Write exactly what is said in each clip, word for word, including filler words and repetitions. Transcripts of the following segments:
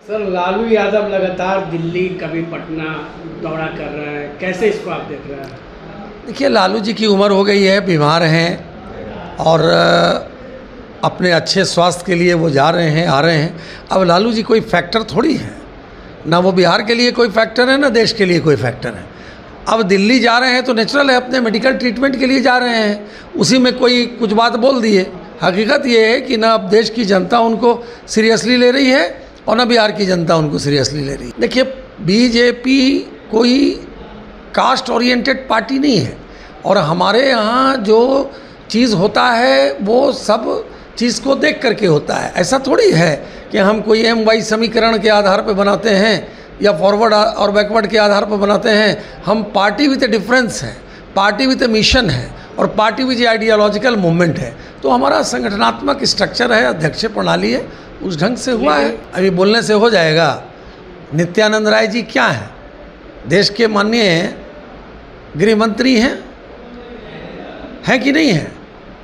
Sir, Lalu Yadav लगातार दिल्ली कभी पटना दौरा कर रहे हैं, कैसे इसको आप देख रहे हैं? देखिए, लालू जी की उम्र हो गई है, बीमार हैं और अपने अच्छे स्वास्थ्य के लिए वो जा रहे हैं, आ रहे हैं। अब लालू जी कोई फैक्टर थोड़ी है, ना वो बिहार के लिए कोई फैक्टर है, ना देश के लिए कोई फैक्टर है। अब दिल्ली जा रहे हैं तो नेचुरल है, अपने मेडिकल ट्रीटमेंट के लिए जा रहे हैं, उसी में कोई कुछ बात बोल दिए। हकीकत ये है कि ना अब देश की जनता उनको सीरियसली ले रही है और ना बिहार की जनता उनको सीरियसली ले रही है। देखिए, बीजेपी कोई कास्ट ओरिएंटेड पार्टी नहीं है और हमारे यहाँ जो चीज़ होता है वो सब चीज़ को देख करके होता है। ऐसा थोड़ी है कि हम कोई एम वाई समीकरण के आधार पर बनाते हैं या फॉरवर्ड और बैकवर्ड के आधार पर बनाते हैं। हम पार्टी विद ए डिफरेंस है, पार्टी विद ए मिशन है और पार्टी विद आइडियोलॉजिकल मूवमेंट है। तो हमारा संगठनात्मक स्ट्रक्चर है, अध्यक्ष प्रणाली है, उस ढंग से हुआ है। अभी बोलने से हो जाएगा। नित्यानंद राय जी क्या हैं? देश के माननीय गृह मंत्री हैं, हैं कि नहीं हैं?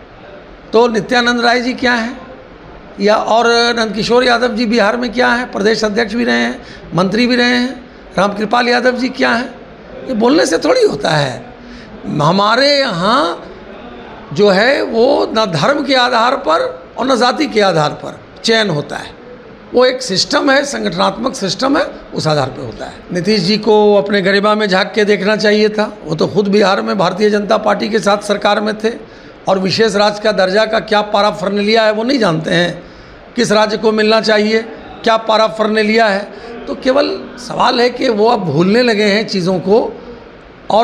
तो नित्यानंद राय जी क्या हैं? या और नंदकिशोर यादव जी बिहार में क्या हैं? प्रदेश अध्यक्ष भी रहे हैं, मंत्री भी रहे हैं। रामकृपाल यादव जी क्या हैं? ये बोलने से थोड़ी होता है। हमारे यहाँ जो है वो न धर्म के आधार पर और न जाति के आधार पर चयन होता है। वो एक सिस्टम है, संगठनात्मक सिस्टम है, उस आधार पर होता है। नीतीश जी को अपने गरिमा में झांक के देखना चाहिए था। वो तो खुद बिहार में भारतीय जनता पार्टी के साथ सरकार में थे और विशेष राज्य का दर्जा का क्या पाराफर्नेलिया है वो नहीं जानते हैं। किस राज्य को मिलना चाहिए, क्या पाराफर्नेलिया है। तो केवल सवाल है कि वो अब भूलने लगे हैं चीज़ों को और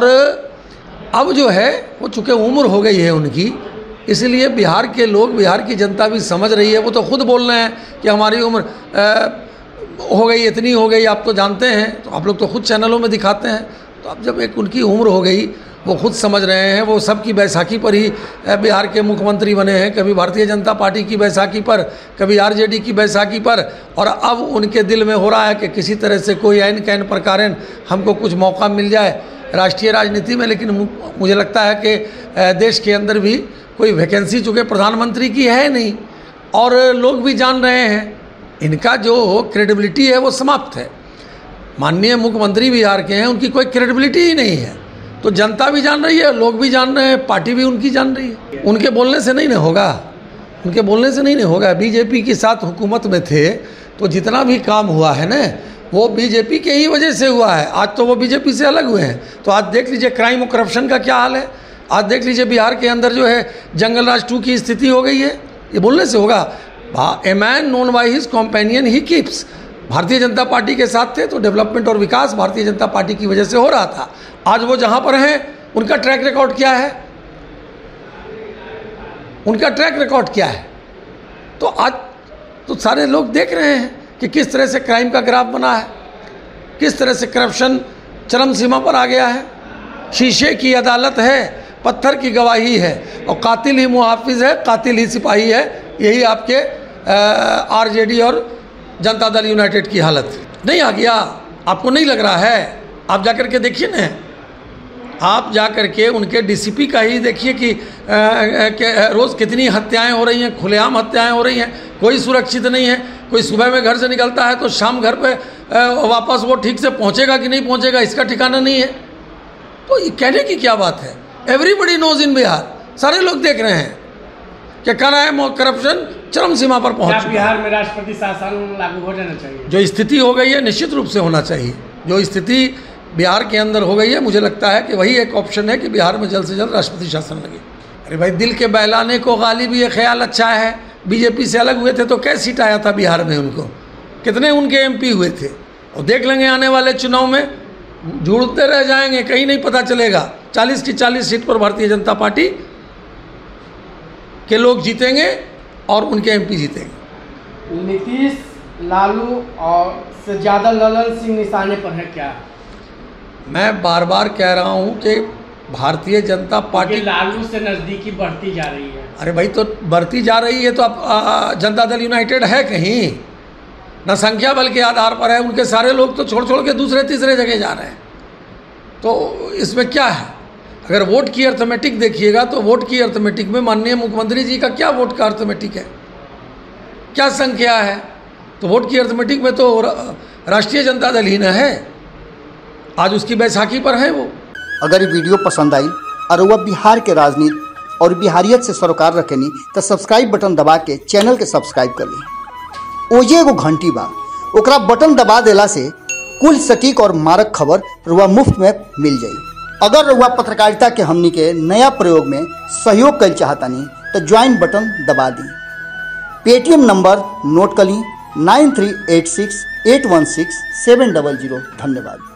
अब जो है वो चूँकि उम्र हो गई है उनकी, इसलिए बिहार के लोग, बिहार की जनता भी समझ रही है। वो तो खुद बोल रहे हैं कि हमारी उम्र आ, हो गई, इतनी हो गई। आप तो जानते हैं, तो आप लोग तो खुद चैनलों में दिखाते हैं। तो अब जब एक उनकी उम्र हो गई, वो खुद समझ रहे हैं। वो सबकी बैसाखी पर ही बिहार के मुख्यमंत्री बने हैं, कभी भारतीय जनता पार्टी की बैसाखी पर, कभी आरजेडी की बैसाखी पर। और अब उनके दिल में हो रहा है कि किसी तरह से कोई ऐन कैन प्रकारेण हमको कुछ मौका मिल जाए राष्ट्रीय राजनीति में। लेकिन मुझे लगता है कि देश के अंदर भी कोई वैकेंसी चूँकि प्रधानमंत्री की है नहीं और लोग भी जान रहे हैं इनका जो क्रेडिबिलिटी है वो समाप्त है। माननीय मुख्यमंत्री बिहार के हैं, उनकी कोई क्रेडिबिलिटी ही नहीं है। तो जनता भी जान रही है, लोग भी जान रहे हैं, पार्टी भी उनकी जान रही है। उनके बोलने से नहीं ना होगा, उनके बोलने से नहीं ना होगा। बीजेपी के साथ हुकूमत में थे तो जितना भी काम हुआ है ना वो बीजेपी के ही वजह से हुआ है। आज तो वो बीजेपी से अलग हुए हैं। तो आज देख लीजिए क्राइम और करप्शन का क्या हाल है। आज देख लीजिए बिहार के अंदर जो है जंगल राज टू की स्थिति हो गई है। ये बोलने से होगा। A man known by his companion he keeps. Bharatiya Janata party के साथ थे तो डेवलपमेंट और विकास भारतीय जनता पार्टी की वजह से हो रहा था। आज वो जहाँ पर हैं उनका ट्रैक रिकॉर्ड क्या है? उनका ट्रैक रिकॉर्ड क्या है? तो आज तो सारे लोग देख रहे हैं कि किस तरह से क्राइम का ग्राफ बना है, किस तरह से करप्शन चरम सीमा पर आ गया है। शीशे की अदालत है, पत्थर की गवाही है और कातिल ही मुहाफिज है, कातिल ही सिपाही है। यही आपके आरजेडी और जनता दल यूनाइटेड की हालत नहीं आ गया? आपको नहीं लग रहा है? आप जाकर के देखिए ना, आप जाकर के उनके डीसीपी का ही देखिए कि रोज़ कितनी हत्याएं हो रही हैं, खुलेआम हत्याएं हो रही हैं। कोई सुरक्षित नहीं है। कोई सुबह में घर से निकलता है तो शाम घर पे वापस वो ठीक से पहुंचेगा कि नहीं पहुंचेगा इसका ठिकाना नहीं है। तो ये कहने की क्या बात है? एवरीबडी नोज इन बिहार, सारे लोग देख रहे हैं कि क्राइम और करप्शन चरम सीमा पर पहुंच चुका है। बिहार में राष्ट्रपति शासन लागू हो जाना चाहिए। जो स्थिति हो गई है निश्चित रूप से होना चाहिए। जो स्थिति बिहार के अंदर हो गई है, मुझे लगता है कि वही एक ऑप्शन है कि बिहार में जल्द से जल्द राष्ट्रपति शासन लगे। अरे भाई, दिल के बहलाने को गालिब ये ख्याल अच्छा है। बीजेपी से अलग हुए थे तो क्या सीट आया था बिहार में उनको? कितने उनके एमपी हुए थे? और देख लेंगे आने वाले चुनाव में जुड़ते रह जाएंगे, कहीं नहीं पता चलेगा। चालीस की चालीस सीट पर भारतीय जनता पार्टी के लोग जीतेंगे और उनके एमपी जीतेंगे। नीतीश, लालू और से ज़्यादा ललन सिंह निशाने पर है क्या? मैं बार बार कह रहा हूं कि भारतीय जनता पार्टी लालू से नज़दीकी बढ़ती जा रही है। अरे भाई, तो बढ़ती जा रही है तो अब जनता दल यूनाइटेड है कहीं न? संख्या बल के आधार पर है। उनके सारे लोग तो छोड़ छोड़ के दूसरे तीसरे जगह जा रहे हैं। तो इसमें क्या है? अगर वोट की अर्थमेटिक देखिएगा तो वोट की अर्थमेटिक में माननीय मुख्यमंत्री जी का क्या वोट का अर्थमेटिक है? क्या संख्या है? तो वोट की अर्थमेटिक में तो राष्ट्रीय जनता दल ही न है, आज उसकी बैसाखी पर है वो। अगर ये वीडियो पसंद आई और वह बिहार के राजनीति और बिहारियत से सरोकार रखेनी तो सब्सक्राइब बटन दबा के चैनल के सब्सक्राइब कर ली। ओजे एगो घंटी बा, ओकरा बटन दबा देला से कुल सटीक और मारक खबर रुआ मुफ्त में मिल जाई। अगर रुआ पत्रकारिता के हमनी के नया प्रयोग में सहयोग कर चाहतानी तो ज्वाइन बटन दबा दी। पेटीएम नंबर नोट कर ली nine three eight six eight one six seven double zero. धन्यवाद।